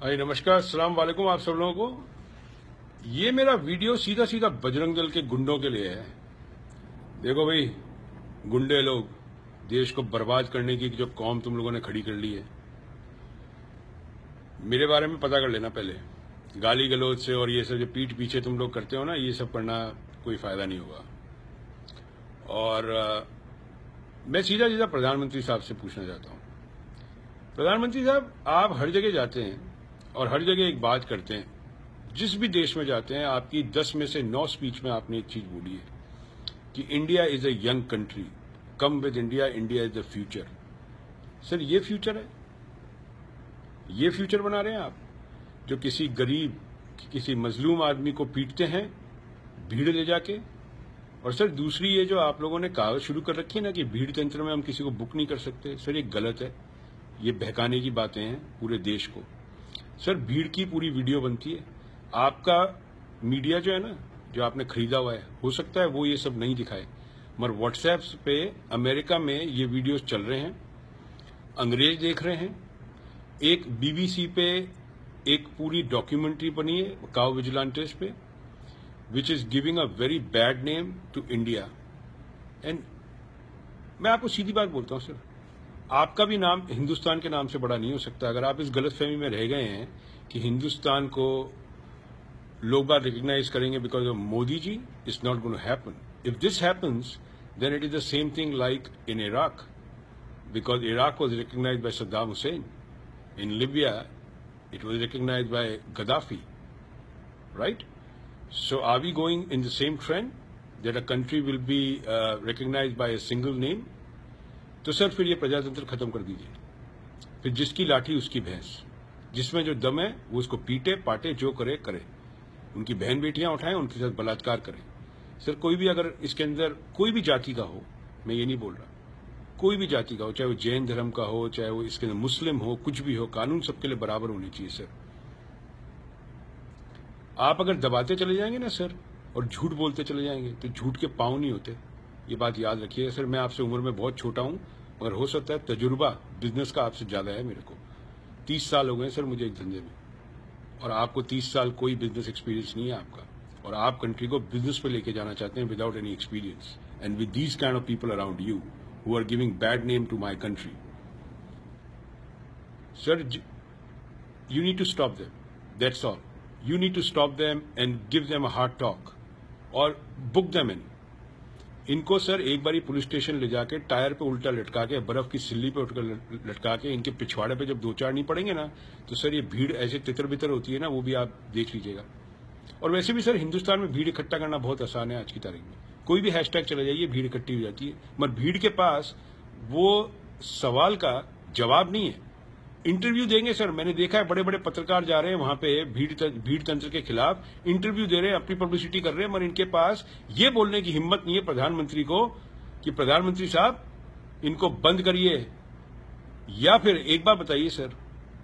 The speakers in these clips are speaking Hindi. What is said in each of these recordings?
हाय नमस्कार, अस्सलाम वालेकुम आप सब लोगों को। ये मेरा वीडियो सीधा सीधा बजरंग दल के गुंडों के लिए है। देखो भाई, गुंडे लोग, देश को बर्बाद करने की जो कौम तुम लोगों ने खड़ी कर ली है, मेरे बारे में पता कर लेना पहले। गाली गलौज से और ये सब जो पीठ पीछे तुम लोग करते हो ना, ये सब करना कोई फायदा नहीं होगा। और मैं सीधा सीधा प्रधानमंत्री साहब से पूछना चाहता हूँ। प्रधानमंत्री साहब, आप हर जगह जाते हैं और हर जगह एक बात करते हैं, जिस भी देश में जाते हैं आपकी 10 में से 9 स्पीच में आपने एक चीज बोली है कि India is a young country, come with India, India is the future. Sir, ये फ्यूचर है? ये फ्यूचर बना रहे हैं आप, जो किसी गरीब, किसी मजलूम आदमी को पीटते हैं भीड़ ले जाके। और सर दूसरी, ये जो आप लोगों ने कहावत शुरू कर रखी है ना कि भीड़ तंत्र में हम किसी को बुक नहीं कर सकते, सर ये गलत है। ये बहकाने की बातें हैं पूरे देश को। सर भीड़ की पूरी वीडियो बनती है। आपका मीडिया जो है ना, जो आपने खरीदा हुआ है, हो सकता है वो ये सब नहीं दिखाए, मगर व्हाट्सएप पे अमेरिका में ये वीडियोस चल रहे हैं, अंग्रेज देख रहे हैं। एक बीबीसी पे एक पूरी डॉक्यूमेंट्री बनी है काउ विजिलेंटेस पे, which is giving a very bad name to India. And मैं आपको सीधी बात बोलता हूं सर, आपका भी नाम हिंदुस्तान के नाम से बड़ा नहीं हो सकता। अगर आप इस गलतफहमी में रह गए हैं कि हिंदुस्तान को लोग बात रिकग्नाइज करेंगे because of Modi ji, it's not going to happen. If this happens then it is the same thing like in Iraq, because Iraq was recognized by Saddam Hussein, in Libya it was recognized by Gaddafi, right? So are we going in the same trend that a country will be recognized by a single name? तो सर फिर ये प्रजातंत्र खत्म कर दीजिए। फिर जिसकी लाठी उसकी भैंस, जिसमें जो दम है वो उसको पीटे पाटे, जो करे करे। उनकी बहन बेटियां उठाएं, उनके साथ बलात्कार करें। सर कोई भी अगर इसके अंदर कोई भी जाति का हो, मैं ये नहीं बोल रहा, कोई भी जाति का हो, चाहे वो जैन धर्म का हो, चाहे वो इसके अंदर मुस्लिम हो, कुछ भी हो, कानून सबके लिए बराबर होने चाहिए सर। आप अगर दबाते चले जाएंगे ना सर, और झूठ बोलते चले जाएंगे, तो झूठ के पांव नहीं होते। ये बात याद रखिए सर। मैं आपसे उम्र में बहुत छोटा हूं, मगर हो सकता है तजुर्बा बिजनेस का आपसे ज्यादा है। मेरे को 30 साल हो गए सर मुझे एक धंधे में, और आपको 30 साल कोई बिजनेस एक्सपीरियंस नहीं है आपका, और आप कंट्री को बिजनेस पे लेके जाना चाहते हैं without any experience, and with these kind of people around you who are giving bad name to my country. Sir, you need to stop them. That's all. You need to stop them and give them a hard talk और book them in. इनको सर एक बारी पुलिस स्टेशन ले जाके टायर पे उल्टा लटका के, बर्फ की सिल्ली पे उठकर लटका के, इनके पिछवाड़े पे जब 2-4 नहीं पड़ेंगे ना, तो सर ये भीड़ ऐसे तितर बितर होती है ना, वो भी आप देख लीजिएगा। और वैसे भी सर हिंदुस्तान में भीड़ इकट्ठा करना बहुत आसान है आज की तारीख में। कोई भी हैशटैग चला जाइए, भीड़ इकट्ठी हो जाती है, मगर भीड़ के पास वो सवाल का जवाब नहीं है। इंटरव्यू देंगे सर, मैंने देखा है बड़े बड़े पत्रकार जा रहे हैं वहां पे भीड़ तंत्र के खिलाफ इंटरव्यू दे रहे हैं, अपनी पब्लिसिटी कर रहे हैं, मगर इनके पास ये बोलने की हिम्मत नहीं है प्रधानमंत्री को कि प्रधानमंत्री साहब इनको बंद करिए। या फिर एक बात बताइए सर,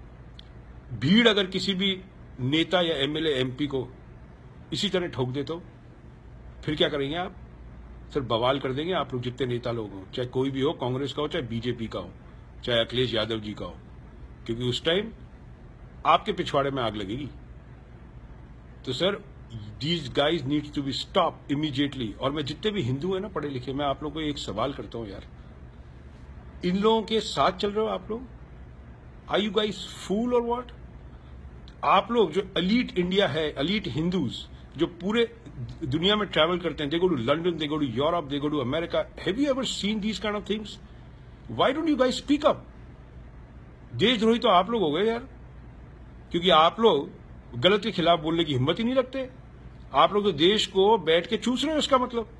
भीड़ अगर किसी भी नेता या एमएलए एमपी को इसी तरह ठोक दे तो फिर क्या करेंगे आप? सर बवाल कर देंगे आप लोग, जितने नेता लोग हों, चाहे कोई भी हो, कांग्रेस का हो, चाहे बीजेपी का हो, चाहे अखिलेश यादव जी का हो, क्योंकि उस टाइम आपके पिछवाड़े में आग लगेगी। तो sir these guys needs to be stop immediately. और मैं जितने भी हिंदू हैं ना पढ़े लिखे, मैं आप लोगों को एक सवाल करता हूं यार, इन लोगों के साथ चल रहे हो आप लोग? आर यू गाइज फूल और व्हाट? आप लोग जो एलीट इंडिया है, एलीट हिंदूज जो पूरे दुनिया में ट्रैवल करते हैं, they go to London, they go to Europe, they go to America, have you ever seen these kind of things? Why don't you guys speak up? देशद्रोही तो आप लोग हो गए यार, क्योंकि आप लोग गलत के खिलाफ बोलने की हिम्मत ही नहीं रखते। आप लोग तो देश को बैठ के चूस रहे हो। इसका मतलब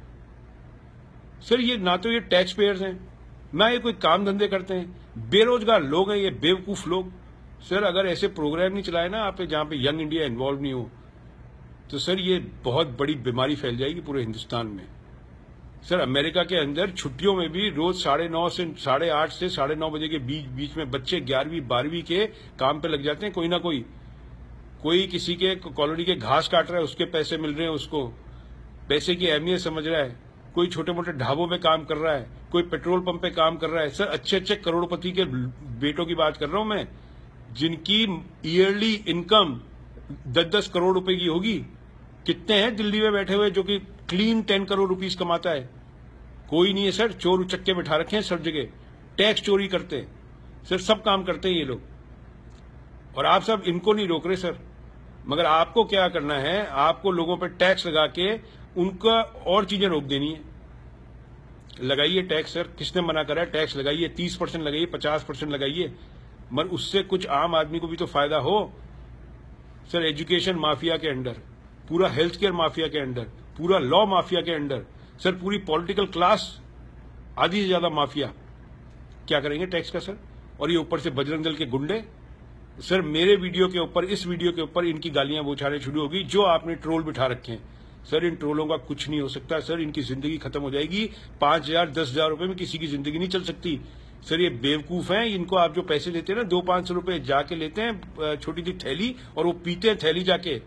सर ये ना तो ये टैक्स पेयर्स हैं, ना ये कोई काम धंधे करते हैं, बेरोजगार लोग हैं ये बेवकूफ लोग। सर अगर ऐसे प्रोग्राम नहीं चलाए ना आप जहां पे यंग इंडिया इन्वॉल्व नहीं हो, तो सर ये बहुत बड़ी बीमारी फैल जाएगी पूरे हिंदुस्तान में। सर अमेरिका के अंदर छुट्टियों में भी रोज 9:30 से 8:30 से 9:30 बजे के बीच में बच्चे 11वीं 12वीं के काम पे लग जाते हैं। कोई ना कोई किसी के कॉलोनी के घास काट रहा है, उसके पैसे मिल रहे हैं, उसको पैसे की अहमियत समझ रहा है। कोई छोटे मोटे ढाबों में काम कर रहा है, कोई पेट्रोल पंप पे काम कर रहा है। सर अच्छे अच्छे करोड़पति के बेटों की बात कर रहा हूं मैं, जिनकी ईयरली इनकम 10-10 करोड़ रुपए की होगी, कितने हैं दिल्ली में बैठे हुए जो कि क्लीन 10 करोड़ रुपीस कमाता है? कोई नहीं है सर। चोर उचक्के बिठा रखे हैं सब जगह, टैक्स चोरी करते हैं सर, सब काम करते हैं ये लोग, और आप सब इनको नहीं रोक रहे सर। मगर आपको क्या करना है, आपको लोगों पर टैक्स लगा के उनका और चीजें रोक देनी है। लगाइए टैक्स सर, किसने मना करा है? टैक्स लगाइए, 30% लगाइए, 50% लगाइए, मगर उससे कुछ आम आदमी को भी तो फायदा हो सर। एजुकेशन माफिया के अंडर, पूरा हेल्थ केयर माफिया के अंडर, पूरा लॉ माफिया के अंडर सर, पूरी पॉलिटिकल क्लास आधी से ज्यादा माफिया। क्या करेंगे टैक्स का सर? और ये ऊपर से बजरंग दल के गुंडे सर, मेरे वीडियो के ऊपर, इस वीडियो के ऊपर इनकी गालियां बौछारने शुरू होगी, जो आपने ट्रोल बिठा रखे हैं सर। इन ट्रोलों का कुछ नहीं हो सकता सर, इनकी जिंदगी खत्म हो जाएगी। 5,000 10,000 रुपए में किसी की जिंदगी नहीं चल सकती सर। ये बेवकूफ हैं, इनको आप जो पैसे देते हैं ना, 200-500 रुपए जाके लेते हैं छोटी सी थैली, और वो पीते हैं थैली जाके,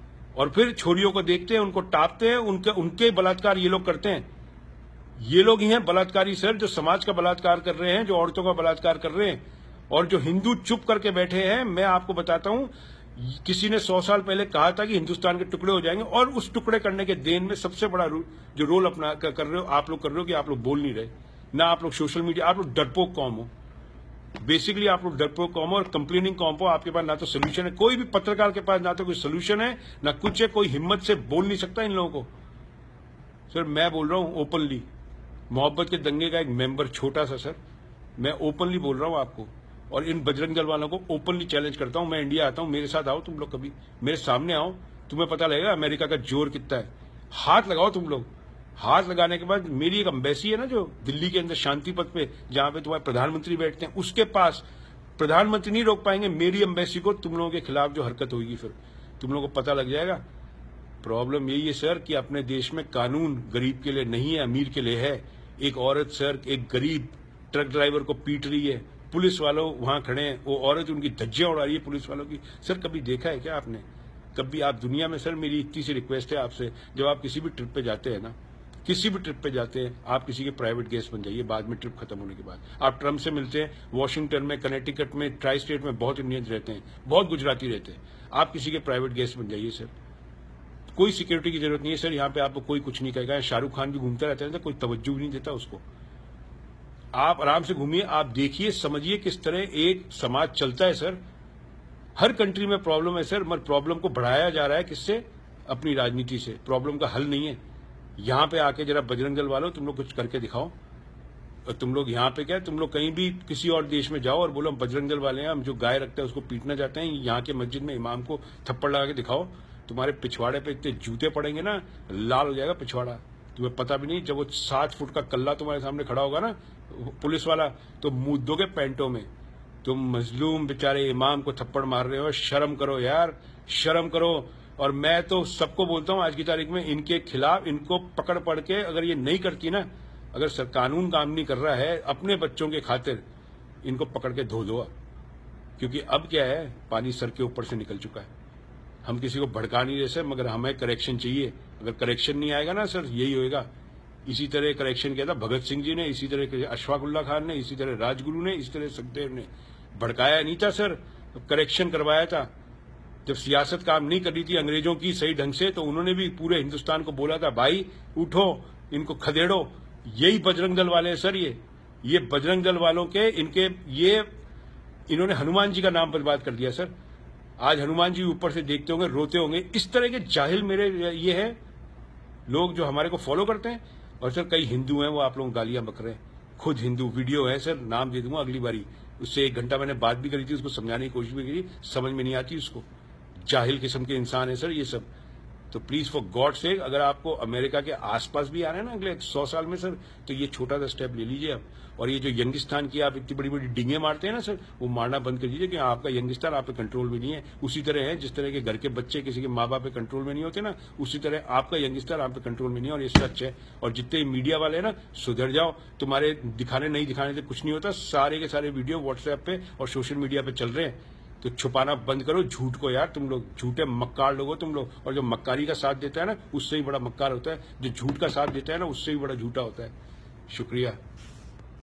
और फिर छोरियों को देखते हैं, उनको टापते हैं, उनके बलात्कार ये लोग करते हैं। ये लोग ही हैं बलात्कारी सर, जो समाज का बलात्कार कर रहे हैं, जो औरतों का बलात्कार कर रहे हैं। और जो हिंदू चुप करके बैठे हैं, मैं आपको बताता हूं, किसी ने 100 साल पहले कहा था कि हिंदुस्तान के टुकड़े हो जाएंगे, और उस टुकड़े करने के देन में सबसे बड़ा जो रोल अपना कर रहे हो आप लोग, कर रहे हो कि आप लोग बोल नहीं रहे ना, आप लोग सोशल मीडिया, आप लोग डरपोक कौम हो। बेसिकली आप लोग डरपोक कौम हो और कंप्लेनिंग कौम हो। आपके पास ना तो सोल्यूशन है, कोई भी पत्रकार के पास ना तो कोई सोल्यूशन है ना कुछ है, कोई हिम्मत से बोल नहीं सकता इन लोगों को सर। मैं बोल रहा हूं ओपनली, मोहब्बत के दंगे का एक मेंबर छोटा सा सर, मैं ओपनली बोल रहा हूं आपको, और इन बजरंग दल वालों को ओपनली चैलेंज करता हूं। मैं इंडिया आता हूं, मेरे साथ आओ तुम लोग, कभी मेरे सामने आओ, तुम्हें पता लगेगा अमेरिका का जोर कितना है। हाथ लगाओ तुम लोग, हाथ लगाने के बाद मेरी एक एम्बेसी है ना जो दिल्ली के अंदर शांति पथ पे, जहां पे तुम्हारे प्रधानमंत्री बैठते हैं, उसके पास प्रधानमंत्री नहीं रोक पाएंगे मेरी एम्बेसी को। तुम लोगों के खिलाफ जो हरकत होगी फिर तुम लोगों को पता लग जाएगा। प्रॉब्लम यही है सर कि अपने देश में कानून गरीब के लिए नहीं है, अमीर के लिए है। एक औरत सर, एक गरीब ट्रक ड्राइवर को पीट रही है, पुलिस वालों वहां खड़े हैं, वो औरत उनकी धज्जियां उड़ा रही है पुलिस वालों की। सर कभी देखा है क्या आपने? कभी आप दुनिया में, सर मेरी इतनी सी रिक्वेस्ट है आपसे, जब आप किसी भी ट्रिप पे जाते हैं ना, किसी भी ट्रिप पे जाते हैं, आप किसी के प्राइवेट गेस्ट बन जाइए। बाद में ट्रिप खत्म होने के बाद आप ट्रम्प से मिलते हैं, वॉशिंगटन में, कनेटिकट में, ट्राई स्टेट में बहुत इंडियंस रहते हैं, बहुत गुजराती रहते हैं, आप किसी के प्राइवेट गेस्ट बन जाइए सर। कोई सिक्योरिटी की जरूरत नहीं है सर, यहाँ पे आपको कोई कुछ नहीं कहेगा। शाहरुख खान भी घूमता रहता है, कोई तवज्जो भी नहीं देता उसको। आप आराम से घूमिए, आप देखिए, समझिए किस तरह एक समाज चलता है सर। हर कंट्री में प्रॉब्लम है सर, मगर प्रॉब्लम को बढ़ाया जा रहा है किससे? अपनी राजनीति से। प्रॉब्लम का हल नहीं है। यहां पे आके जरा बजरंग दल वालों तुम लोग कुछ करके दिखाओ। और तुम लोग यहाँ पे क्या, तुम लोग कहीं भी किसी और देश में जाओ और बोलो हम बजरंग दल वाले हैं, हम जो गाय रखते हैं उसको पीटना चाहते हैं, यहाँ के मस्जिद में इमाम को थप्पड़ लगा के दिखाओ। तुम्हारे पिछवाड़े पे इतने जूते पड़ेंगे ना, लाल हो जाएगा पिछवाड़ा, तुम्हें पता भी नहीं। जब वो 7 फुट का कल्ला तुम्हारे सामने खड़ा होगा ना पुलिस वाला, तो मुंह दोगे पैंटों में। तुम मजलूम बेचारे इमाम को थप्पड़ मार रहे हो, शर्म करो यार, शर्म करो। और मैं तो सबको बोलता हूं आज की तारीख में इनके खिलाफ, इनको पकड़ पड़ के, अगर ये नहीं करती ना, अगर सर कानून काम नहीं कर रहा है अपने बच्चों के खातिर, इनको पकड़ के धो दो। क्योंकि अब क्या है, पानी सर के ऊपर से निकल चुका है। हम किसी को भड़का नहीं रहे सर, मगर हमें करेक्शन चाहिए। अगर करेक्शन नहीं आएगा ना सर, यही होएगा। इसी तरह करेक्शन किया था भगत सिंह जी ने, इसी तरह अशफाकुल्ला खान ने, इसी तरह राजगुरु ने, इसी तरह सुखदेव ने। भड़काया नहीं था सर, करेक्शन करवाया था। जब सियासत काम नहीं कर रही थी अंग्रेजों की सही ढंग से, तो उन्होंने भी पूरे हिंदुस्तान को बोला था, भाई उठो, इनको खदेड़ो। यही बजरंग दल वाले हैं सर। ये बजरंग दल वालों के, इन्होंने हनुमान जी का नाम बर्बाद कर दिया सर। आज हनुमान जी ऊपर से देखते होंगे, रोते होंगे। इस तरह के जाहिल मेरे ये है लोग जो हमारे को फॉलो करते हैं। और सर कई हिंदू हैं, वो आप लोग गालियां बक रहे हैं, खुद हिंदू। वीडियो है सर, नाम दे दूंगा अगली बारी। उससे 1 घंटा मैंने बात भी करी थी, उसको समझाने की कोशिश भी करी, समझ में नहीं आती उसको। जाहिल किस्म के इंसान है सर ये सब। तो प्लीज फॉर गॉड सेक, अगर आपको अमेरिका के आसपास भी आना है ना अगले 100 साल में सर, तो ये छोटा सा स्टेप ले लीजिए आप। और ये जो यंगिस्तान की आप इतनी बड़ी बड़ी डिंगे मारते हैं ना सर, वो मारना बंद कर दीजिए, कि आपका यंगिस्तान आप पे कंट्रोल में नहीं है। उसी तरह है जिस तरह के घर के बच्चे किसी के माँ बाप पे कंट्रोल में नहीं होते ना, उसी तरह आपका यंगिस्तान आप पे कंट्रोल में नहीं है। और ये सच है। और जितने मीडिया वाले हैं ना, सुधर जाओ। तुम्हारे दिखाने नहीं दिखाने से कुछ नहीं होता। सारे के सारे वीडियो व्हाट्सएप पे और सोशल मीडिया पे चल रहे हैं, तो छुपाना बंद करो झूठ को यार। तुम लोग झूठे मक्कार लोग हो तुम लोग। और जो मक्कारी का साथ देता है ना, उससे ही बड़ा मक्कार होता है। जो झूठ का साथ देता है ना, उससे भी बड़ा झूठा होता है। शुक्रिया।